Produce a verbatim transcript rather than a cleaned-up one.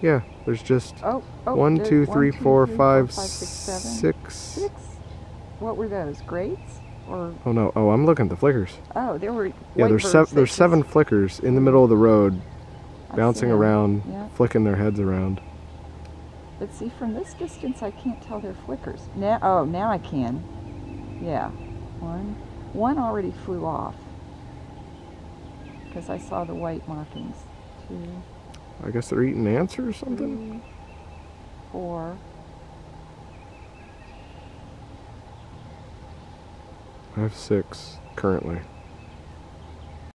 Yeah, there's just oh, oh, one, there's two, one, three, two, four, three, five, four, five, six, seven. six. Six? What were those? Grates? Or Oh no! Oh, I'm looking at the flickers. oh, there were Yeah, white there's birds seven. that There's just- seven flickers in the middle of the road, I bouncing see 'em. around, Yeah. flicking their heads around. But see, from this distance, I can't tell they're flickers. Now, oh, now I can. Yeah, one, one already flew off because I saw the white markings. Two, I guess they're eating ants or something. three, four. I have six currently.